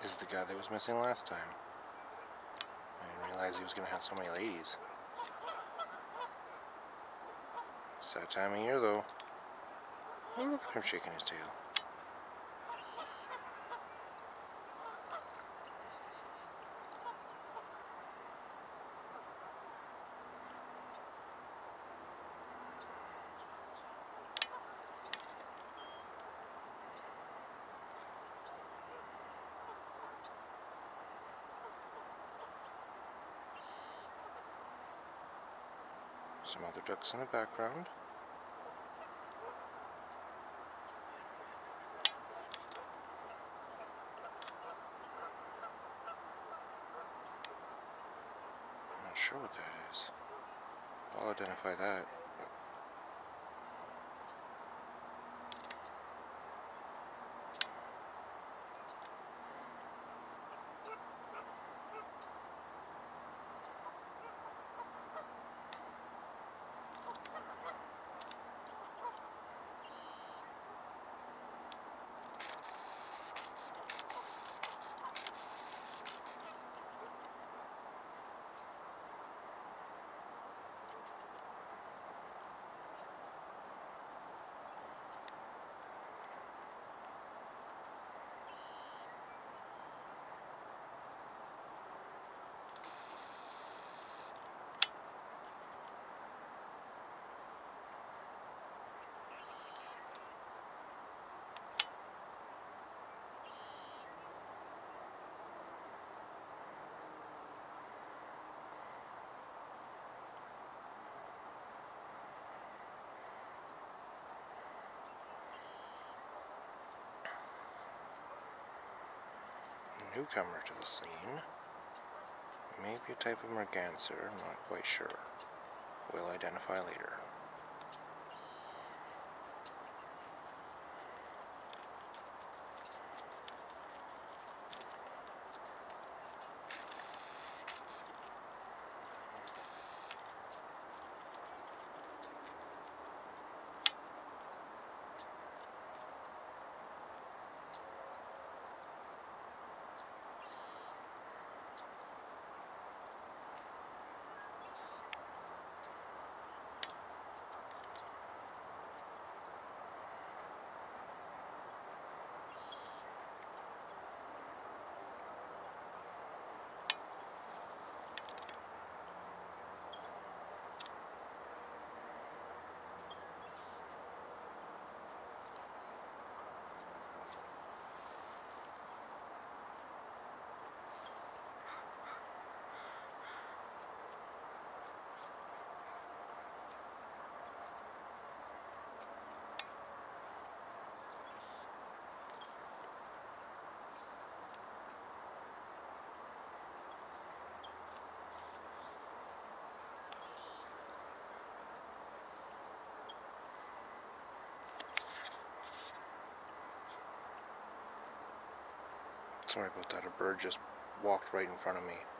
is the guy that was missing last time. I didn't realize he was going to have so many ladies. It's that time of year though. Oh, look at him shaking his tail. Some other ducks in the background. I'm not sure what that is. I'll identify that. Newcomer to the scene. Maybe a type of Merganser, I'm not quite sure. We'll identify later. Sorry about that, a bird just walked right in front of me.